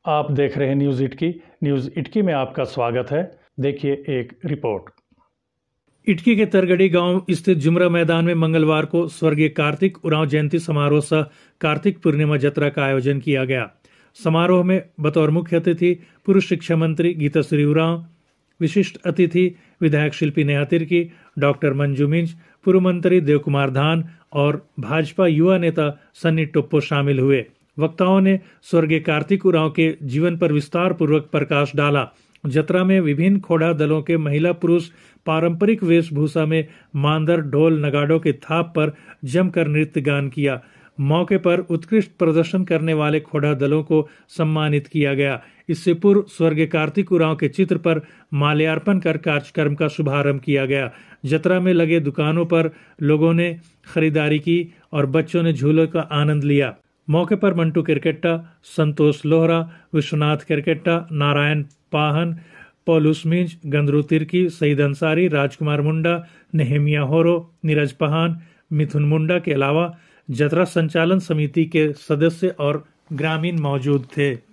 आप देख रहे हैं न्यूज़ इटकी में आपका स्वागत है। देखिए एक रिपोर्ट। इटकी के तरगड़ी गांव स्थित जुमरा मैदान में मंगलवार को स्वर्गीय कार्तिक उरांव जयंती समारोह सह कार्तिक पूर्णिमा जत्रा का आयोजन किया गया। समारोह में बतौर मुख्य अतिथि पूर्व शिक्षा मंत्री गीताश्री उरांव, विशिष्ट अतिथि विधायक शिल्पी नेहा तिर्की, डॉक्टर मंजू मिंज, पूर्व मंत्री देव कुमार धान और भाजपा युवा नेता सन्नी टोप्पो शामिल हुए। वक्ताओं ने स्वर्गीय कार्तिक उरांव के जीवन पर विस्तार पूर्वक प्रकाश डाला। जत्रा में विभिन्न खोड़ा दलों के महिला पुरुष पारंपरिक वेशभूषा में मांदर ढोल नगाड़ों के थाप पर जमकर नृत्य गान किया। मौके पर उत्कृष्ट प्रदर्शन करने वाले खोड़ा दलों को सम्मानित किया गया। इससे पूर्व स्वर्गीय कार्तिक उरांव के चित्र पर माल्यार्पण कर कार्यक्रम का शुभारंभ किया गया। जत्रा में लगे दुकानों पर लोगों ने खरीदारी की और बच्चों ने झूलों का आनंद लिया। मौके पर मंटू किरकेट्टा, संतोष लोहरा, विश्वनाथ किरकेट्टा, नारायण पाहन, पौलुस मिंज, गंदरू तिर्की, सईद अंसारी, राजकुमार मुंडा, नेहमिया होरो, नीरज पहान, मिथुन मुंडा के अलावा जत्रा संचालन समिति के सदस्य और ग्रामीण मौजूद थे।